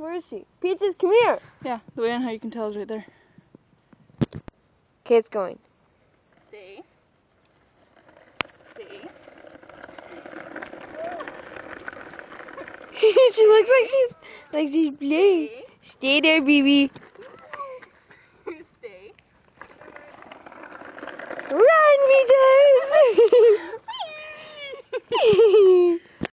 Where is she? Peaches, come here. Yeah, the way on how you can tell is right there. Okay, it's going. Stay. Stay. She looks like she's playing. Stay there, baby. Stay. Run, Peaches!